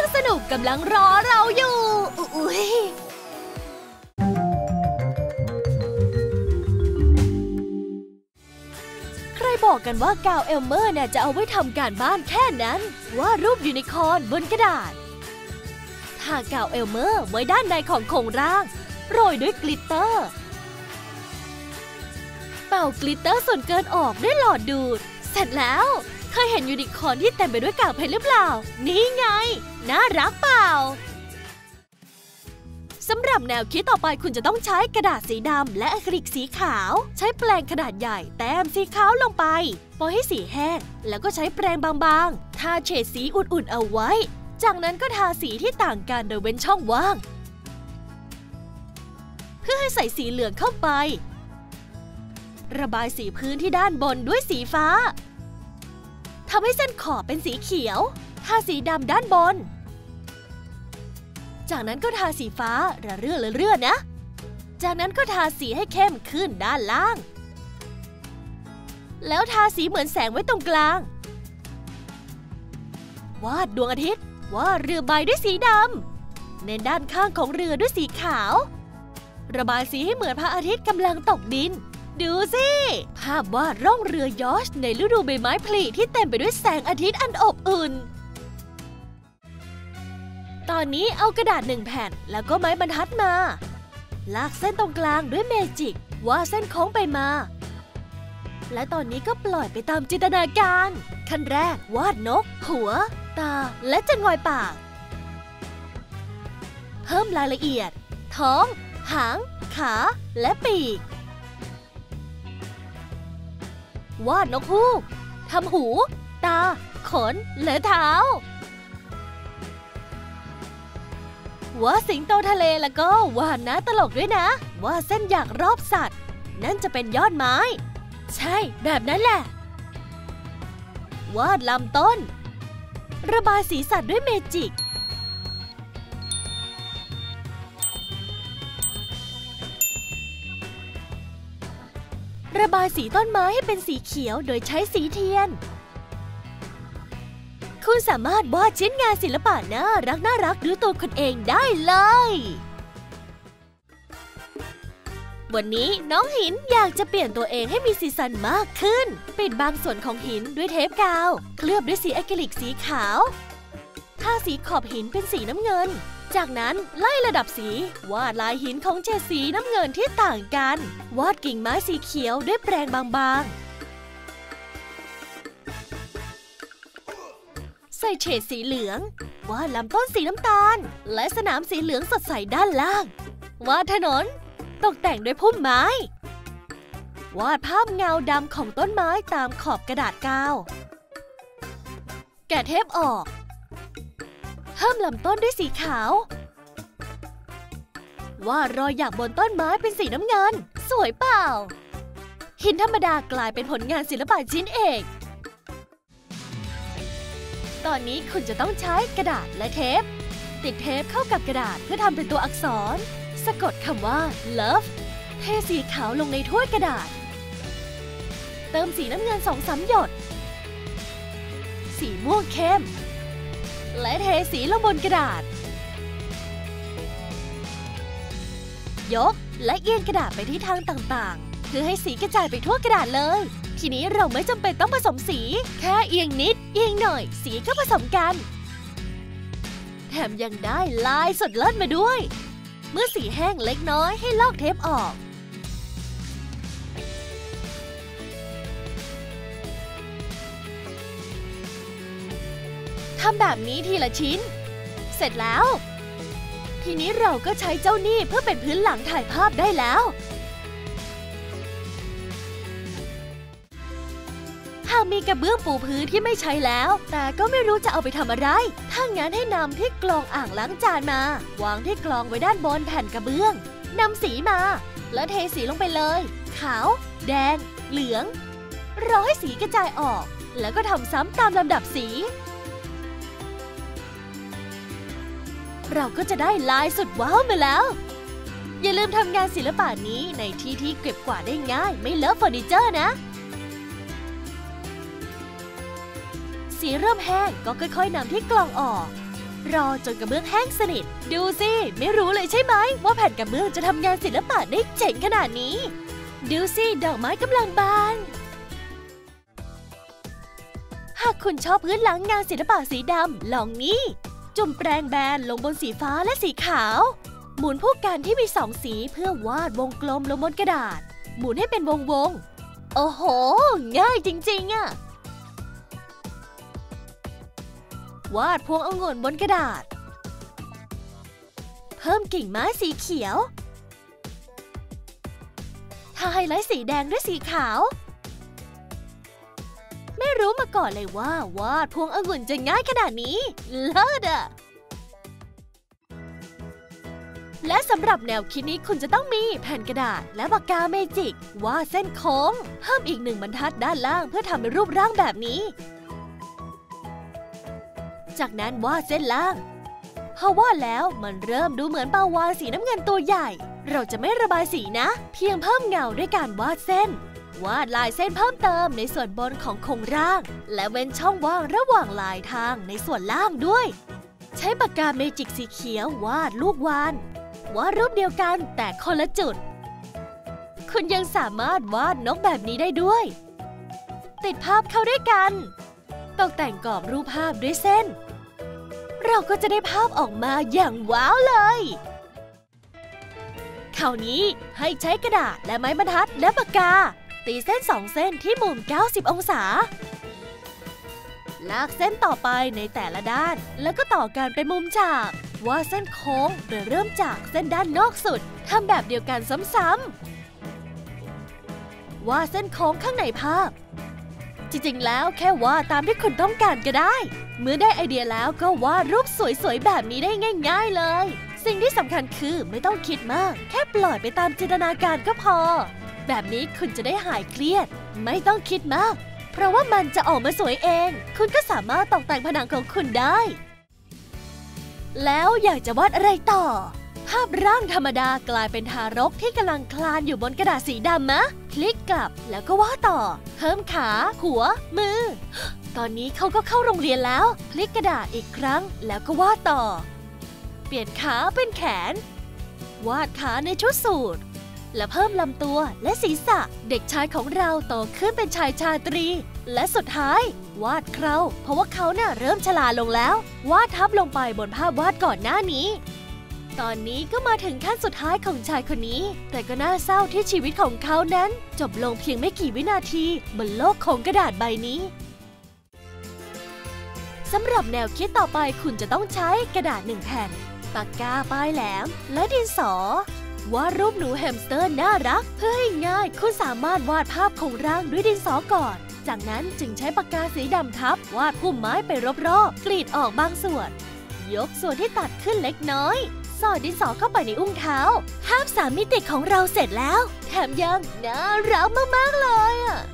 สนุกกำลังรอเราอยู่อุ๊ยใครบอกกันว่ากาวเอลเมอร์เนี่ยจะเอาไว้ทำการบ้านแค่นั้นวาดรูปยูนิคอร์นบนกระดาษทากาวเอลเมอร์ไว้ด้านในของโครงร่างโรยด้วยกลิตเตอร์เป่ากลิตเตอร์ส่วนเกินออกด้วยหลอดดูดเสร็จแล้วเคยเห็นยูนิคอร์นที่เต็มไปด้วยกาวเพชรหรือเปล่านี่ไงน่ารักเปล่าสำหรับแนวคิดต่อไปคุณจะต้องใช้กระดาษสีดำและอะคริลิกสีขาวใช้แปรงขนาดใหญ่แต้มสีขาวลงไปปล่อยให้สีแห้งแล้วก็ใช้แปรงบางๆทาเฉดสีอุ่นๆเอาไว้จากนั้นก็ทาสีที่ต่างกันโดยเว้นช่องว่างเพื่อให้ใส่สีเหลืองเข้าไประบายสีพื้นที่ด้านบนด้วยสีฟ้าทำให้เส้นขอบเป็นสีเขียวทาสีดำด้านบนจากนั้นก็ทาสีฟ้าระเรื่อนะจากนั้นก็ทาสีให้เข้มขึ้นด้านล่างแล้วทาสีเหมือนแสงไว้ตรงกลางวาดดวงอาทิตย์วาดเรือใบด้วยสีดำเน้นด้านข้างของเรือด้วยสีขาวระบายสีให้เหมือนพระอาทิตย์กำลังตกดินดูสิภาพวาดร่องเรือยอชต์ในฤดูใบไม้ผลิที่เต็มไปด้วยแสงอาทิตย์อันอบอุ่นตอนนี้เอากระดาษ1แผ่นแล้วก็ไม้บรรทัดมาลากเส้นตรงกลางด้วยเมจิกวาดเส้นโค้งไปมาและตอนนี้ก็ปล่อยไปตามจินตนาการขั้นแรกวาดนกหัวตาและจะงอยปากเพิ่มรายละเอียดท้องหางขาและปีกวาดนกฮูกทำหูตาขนและเท้าวาดสิงโตทะเลแล้วก็วาดหน้าตลกด้วยนะวาดเส้นหยักรอบสัตว์นั่นจะเป็นยอดไม้ใช่แบบนั้นแหละวาดลำต้นระบายสีสัตว์ด้วยเมจิกระบายสีต้นไม้ให้เป็นสีเขียวโดยใช้สีเทียนคุณสามารถวาดชิ้นงานศิลปะน่ารักด้วยตัวคุณเองได้เลยวันนี้น้องหินอยากจะเปลี่ยนตัวเองให้มีสีสันมากขึ้นปิดบางส่วนของหินด้วยเทปกาวเคลือบด้วยสีอะคริลิกสีขาวทาสีขอบหินเป็นสีน้ำเงินจากนั้นไล่ระดับสีวาดลายหินของเฉดสีน้ำเงินที่ต่างกันวาดกิ่งไม้สีเขียวด้วยแปรงบางๆใส่เฉดสีเหลืองวาดลำต้นสีน้ำตาลและสนามสีเหลืองสดใสด้านล่างวาดถนนตกแต่งด้วยพุ่มไม้วาดภาพเงาดำของต้นไม้ตามขอบกระดาษกาวแกะเทปออกเพิ่มลำต้นด้วยสีขาววาดรอยหยักบนต้นไม้เป็นสีน้ำเงินสวยเปล่าหินธรรมดากลายเป็นผลงานศิลปะชิ้นเอกตอนนี้คุณจะต้องใช้กระดาษและเทปติดเทปเข้ากับกระดาษเพื่อทำเป็นตัวอักษรสะกดคำว่า love เทสีขาวลงในถ้วยกระดาษเติมสีน้ำเงิน 2-3 หยดสีม่วงเข้มและเทสีลงบนกระดาษยกและเอียงกระดาษไปที่ทางต่างๆเพื่อให้สีกระจายไปทั่วกระดาษเลยทีนี้เราไม่จำเป็นต้องผสมสีแค่เอียงนิดเอียงหน่อยสีก็ผสมกันแถมยังได้ลายสดเลิศมาด้วยเมื่อสีแห้งเล็กน้อยให้ลอกเทปออกทำแบบนี้ทีละชิ้นเสร็จแล้วทีนี้เราก็ใช้เจ้านี่เพื่อเป็นพื้นหลังถ่ายภาพได้แล้วหากมีกระเบื้องปูพื้นที่ไม่ใช้แล้วแต่ก็ไม่รู้จะเอาไปทำอะไรถ้างั้นให้นำที่กรองอ่างล้างจานมาวางที่กรองไว้ด้านบนแผ่นกระเบื้องนำสีมาแล้วเทสีลงไปเลยขาวแดงเหลืองรอให้สีกระจายออกแล้วก็ทำซ้ำตามลำดับสีเราก็จะได้ลายสุดว้าวมาแล้วอย่าลืมทำงานศิลปะนี้ในที่ที่เก็บกวาดได้ง่ายไม่เลอะเฟอร์นิเจอร์นะสีเริ่มแห้งก็ค่อยๆนำที่กรองออกรอจนกระเบื้องแห้งสนิทดูสิไม่รู้เลยใช่ไหมว่าแผ่นกระเบื้องจะทำงานศิลปะได้เจ๋งขนาดนี้ดูสิดอกไม้กำลังบานหากคุณชอบพื้นหลังงานศิลปะสีดำลองนี่จุ่มแปรงแบนลงบนสีฟ้าและสีขาวหมุนผู้กันที่มี2สีเพื่อวาดวงกลมลงบนกระดาษหมุนให้เป็นวงโอ้โหง่ายจริงๆอะวาดพวงองุ่นบนกระดาษเพิ่มกิ่งไม้สีเขียวทาไฮไลท์สีแดงด้วยสีขาวไม่รู้มาก่อนเลยว่าวาดพวงองุ่นจะง่ายขนาดนี้เลิศอะและสำหรับแนวคิดนี้คุณจะต้องมีแผ่นกระดาษและปากกาเมจิกวาดเส้นโค้งเพิ่มอีก1บรรทัดด้านล่างเพื่อทำเป็นรูปร่างแบบนี้จากนั้นวาดเส้นล่างพอวาดแล้วมันเริ่มดูเหมือนปลาวาฬสีน้ำเงินตัวใหญ่เราจะไม่ระบายสีนะเพียงเพิ่มเงาด้วยการวาดเส้นวาดลายเส้นเพิ่มเติมในส่วนบนของโครงร่างและเว้นช่องว่างระหว่างลายทางในส่วนล่างด้วยใช้ปากกาเมจิกสีเขียววาดลูกวาฬวาดรูปเดียวกันแต่คนละจุดคุณยังสามารถวาดนกแบบนี้ได้ด้วยติดภาพเข้าด้วยกันตกแต่งกรอบรูปภาพด้วยเส้นเราก็จะได้ภาพออกมาอย่างว้าวเลยคราวนี้ให้ใช้กระดาษและไม้บรรทัดและปากกาตีเส้น2เส้นที่มุม90องศาลากเส้นต่อไปในแต่ละด้านแล้วก็ต่อกันเป็นมุมฉากวาดเส้นโค้งโดยเริ่มจากเส้นด้านนอกสุดทำแบบเดียวกันซ้ำๆวาดเส้นโค้งข้างในภาพจริงๆแล้วแค่วาดตามที่คุณต้องการก็ได้เมื่อได้ไอเดียแล้วก็วาดรูปสวยๆแบบนี้ได้ง่ายๆเลยสิ่งที่สำคัญคือไม่ต้องคิดมากแค่ปล่อยไปตามจินตนาการก็พอแบบนี้คุณจะได้หายเครียดไม่ต้องคิดมากเพราะว่ามันจะออกมาสวยเองคุณก็สามารถตกแต่งผนังของคุณได้แล้วอยากจะวาดอะไรต่อภาพร่างธรรมดากลายเป็นทารกที่กำลังคลานอยู่บนกระดาษสีดำมะพลิกกลับแล้วก็วาดต่อเพิ่มขาหัวมือตอนนี้เขาก็เข้าโรงเรียนแล้วพลิกกระดาษอีกครั้งแล้วก็วาดต่อเปลี่ยนขาเป็นแขนวาดขาในชุดสูทและเพิ่มลำตัวและศีรษะเด็กชายของเราโตขึ้นเป็นชายชาตรีและสุดท้ายวาดเคราเพราะว่าเขาเริ่มชราลงแล้ววาดทับลงไปบนภาพวาดก่อนหน้านี้ตอนนี้ก็มาถึงขั้นสุดท้ายของชายคนนี้แต่ก็น่าเศร้าที่ชีวิตของเขานั้นจบลงเพียงไม่กี่วินาทีบนโลกของกระดาษใบนี้สำหรับแนวคิดต่อไปคุณจะต้องใช้กระดาษ1แผ่นปากกาปลายแหลมและดินสอวาดรูปหนูแฮมสเตอร์น่ารักเพื่อให้ง่ายคุณสามารถวาดภาพโครงร่างด้วยดินสอก่อนจากนั้นจึงใช้ปากกาสีดำทับวาดพุ่มไม้ไปรอบๆกรีดออกบางส่วนยกส่วนที่ตัดขึ้นเล็กน้อยสอดดินสอเข้าไปในอุ้งเท้าภาพ3มิติของเราเสร็จแล้วแถมยังน่ารักมากๆเลย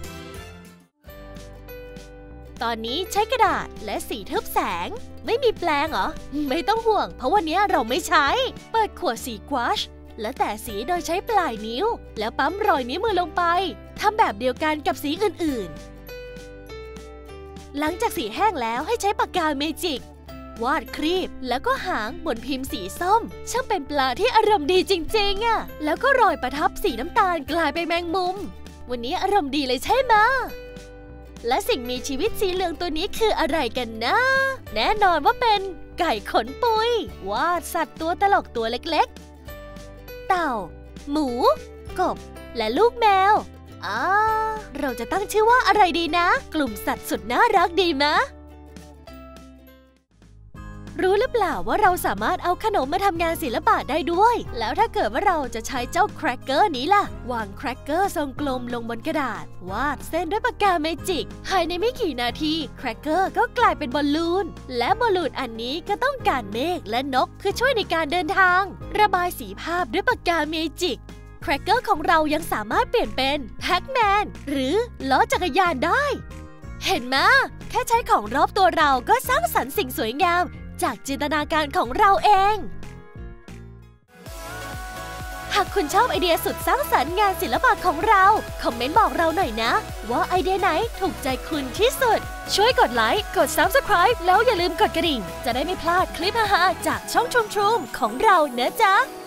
ตอนนี้ใช้กระดาษและสีทึบแสงไม่มีแปรงเหรอไม่ต้องห่วงเพราะวันนี้เราไม่ใช้เปิดขวดสีกวาชและแตะสีโดยใช้ปลายนิ้วแล้วปั๊มรอยนิ้วมือลงไปทำแบบเดียวกันกับสีอื่นๆหลังจากสีแห้งแล้วให้ใช้ปากกาเมจิกวาดครีบแล้วก็หางบนพิมพ์สีส้มช่างเป็นปลาที่อารมณ์ดีจริงๆแล้วก็รอยประทับสีน้ำตาลกลายเป็นแมงมุมวันนี้อารมณ์ดีเลยใช่ไหมและสิ่งมีชีวิตสีเหลืองตัวนี้คืออะไรกันนะแน่นอนว่าเป็นไก่ขนปุยวาดสัตว์ตัวตลกตัวเล็กๆเต่าหมูกบและลูกแมวเราจะตั้งชื่อว่าอะไรดีนะกลุ่มสัตว์สุดน่ารักดีมะรู้หรือเปล่าว่าเราสามารถเอาขนมมาทำงานศิลปะได้ด้วยแล้วถ้าเกิดว่าเราจะใช้เจ้าแครกเกอร์นี้ล่ะวางแครกเกอร์ทรงกลมลงบนกระดาษวาดเส้นด้วยปากกาเมจิกภายในไม่กี่นาทีแครกเกอร์ก็กลายเป็นบอลลูนและบอลลูนอันนี้ก็ต้องการเมฆและนกเพื่อช่วยในการเดินทางระบายสีภาพด้วยปากกาเมจิกแครกเกอร์ของเรายังสามารถเปลี่ยนเป็นแพ็กแมนหรือล้อจักรยานได้เห็นไหมแค่ใช้ของรอบตัวเราก็สร้างสรรค์สิ่งสวยงามจากจินตนาการของเราเองหากคุณชอบไอเดียสุดสร้างสรรค์งานศิลปะของเรา คอมเมนต์บอกเราหน่อยนะว่าไอเดียไหนถูกใจคุณที่สุด ช่วยกดไลค์ กด Subscribe แล้วอย่าลืมกดกระดิ่ง จะได้ไม่พลาดคลิปฮาๆจากช่องทรูมของเรานะจ๊ะ